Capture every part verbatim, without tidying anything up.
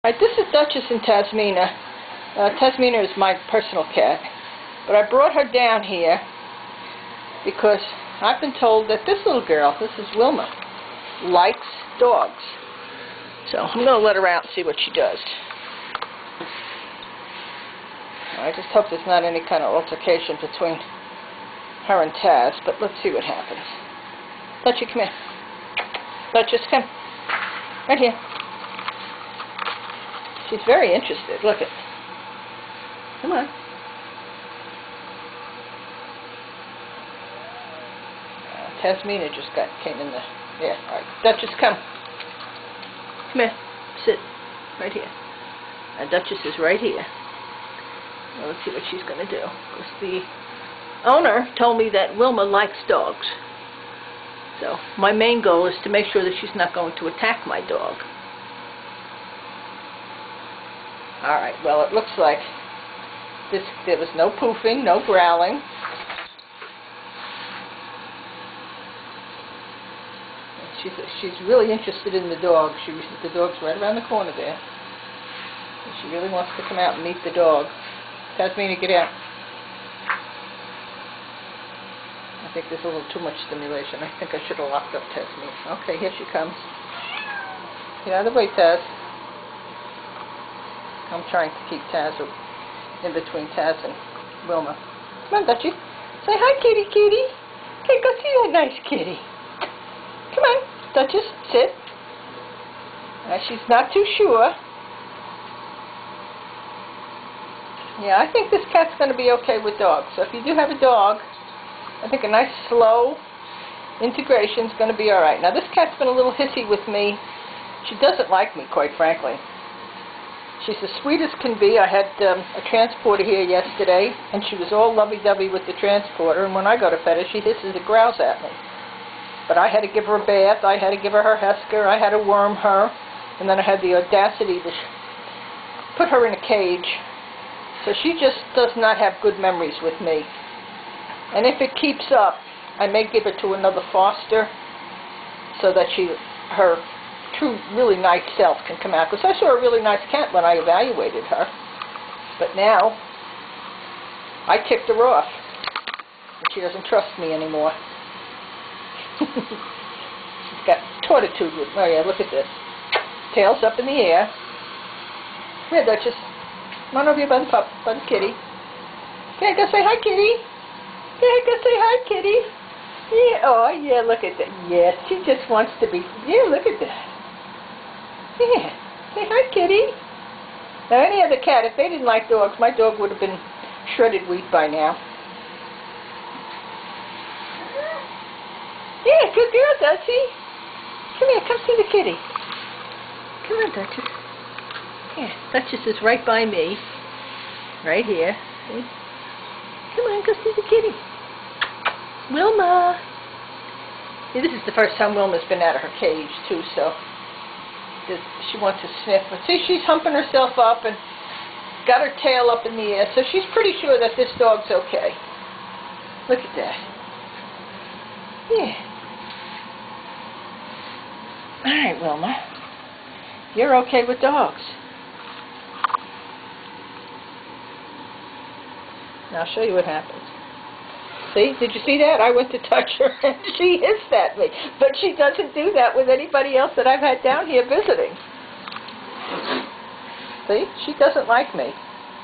Alright, this is Duchess in Tasmania. Uh, Tasmania is my personal cat. But I brought her down here because I've been told that this little girl, this is Wilma, likes dogs. So I'm going to let her out and see what she does. I just hope there's not any kind of altercation between her and Taz, but let's see what happens. Duchess, come here. Duchess, come. Right here. She's very interested. Look it. Come on. Uh, Tasmania just got came in the. Yeah. All right. Duchess, come. Come here. Sit. Right here. And Duchess is right here. Well, let's see what she's going to do. Because the owner told me that Wilma likes dogs. So my main goal is to make sure that she's not going to attack my dog. Alright, well, it looks like this, there was no poofing, no growling. She's, she's really interested in the dog. She, the dog's right around the corner there. And she really wants to come out and meet the dog. Tasmania, get out. I think there's a little too much stimulation. I think I should have locked up Tasmania. Okay, here she comes. Get out of the way, Taz. I'm trying to keep Taz in between Taz and Wilma. Come on, Dutchie. Say hi, kitty, kitty. Okay, go see that nice kitty. Come on, Duchess, sit. Uh, she's not too sure. Yeah, I think this cat's going to be okay with dogs. So if you do have a dog, I think a nice slow integration is going to be alright. Now this cat's been a little hissy with me. She doesn't like me, quite frankly. She's as sweet as can be. I had um, a transporter here yesterday, and she was all lovey-dovey with the transporter, and when I go to pet her, she hisses and growls at me. But I had to give her a bath, I had to give her her Hesker, I had to worm her, and then I had the audacity to put her in a cage. So she just does not have good memories with me. And if it keeps up, I may give her to another foster so that she, her true, really nice self can come out. Because I saw a really nice cat when I evaluated her. But now, I ticked her off. And she doesn't trust me anymore. She's got tortitude with, oh yeah, look at this. Tail's up in the air. Come here, Duchess. Come on over here by the pup, by the kitty. Okay, go say hi, kitty. Okay, go say hi, kitty. Yeah, oh yeah, look at that. Yes, she just wants to be, yeah, look at that. Yeah, say hi, kitty. Now, any other cat, if they didn't like dogs, my dog would have been shredded wheat by now. Yeah, good girl, Dutchie. Come here, come see the kitty. Come on, Duchess. Yeah, Duchess is right by me. Right here. See? Come on, go see the kitty. Wilma. See, this is the first time Wilma's been out of her cage, too, so she wants to sniff. But see, she's humping herself up and got her tail up in the air, so she's pretty sure that this dog's okay. Look at that. Yeah. All right, Wilma. You're okay with dogs. Now I'll show you what happens. See? Did you see that? I went to touch her and she hissed at me. But she doesn't do that with anybody else that I've had down here visiting. See? She doesn't like me.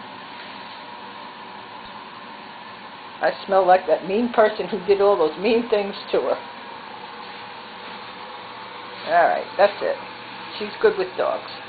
I smell like that mean person who did all those mean things to her. Alright, that's it. She's good with dogs.